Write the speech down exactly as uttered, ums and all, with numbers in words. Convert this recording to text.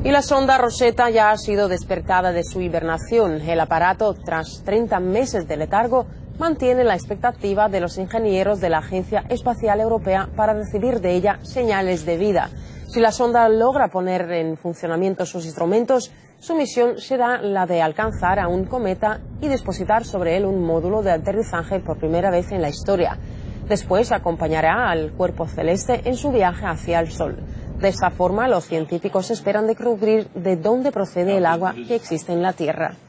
Y la sonda Rosetta ya ha sido despertada de su hibernación. El aparato, tras treinta meses de letargo, mantiene la expectativa de los ingenieros de la Agencia Espacial Europea para recibir de ella señales de vida. Si la sonda logra poner en funcionamiento sus instrumentos, su misión será la de alcanzar a un cometa y depositar sobre él un módulo de aterrizaje por primera vez en la historia. Después acompañará al cuerpo celeste en su viaje hacia el Sol. De esta forma, los científicos esperan descubrir de dónde procede el agua que existe en la Tierra.